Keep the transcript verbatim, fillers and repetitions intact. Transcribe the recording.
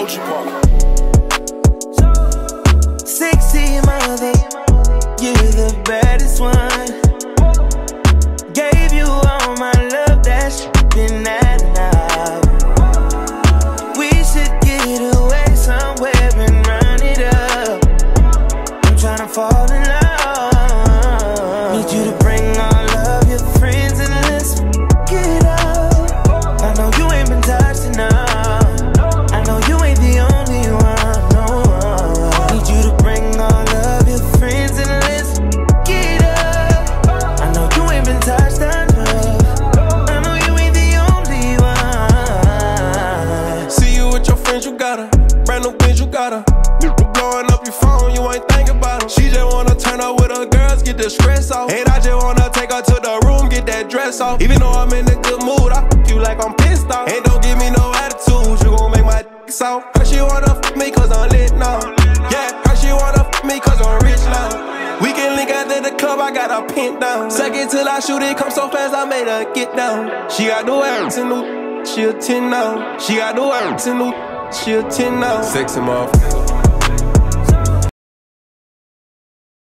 Ochi Park. Sexy mother, you're the baddest one. Gave you all my love, that's been at enough. We should get away somewhere and run it up. I'm tryna fall in love. Need you to bring all of your friends and let's get up. I know you ain't been touched enough. I know you ain't the only one, no. Need you to bring all of your friends and let's get up. I know you ain't been touched enough. I know you ain't the only one. See you with your friends, you got her. Brand new bitch, you got her. You blowing up your phone, you ain't thinking about her. She just wanna turn up with her girls, get the stress off. And I just wanna take her to the room, get that dress off. Even though I'm in a good mood, I f you like I'm pissed off. And don't give me no attitude, you gon' make my dick soft. Her she wanna f me cause I'm lit now. Yeah, her she wanna f me cause I'm rich now. We can link out at the club, I got her pinned down. Second till I shoot it, come so fast, I made her get down. She got the ass in the, she a ten now. She got the ass in the, she a ten now. Sexy motherfucker.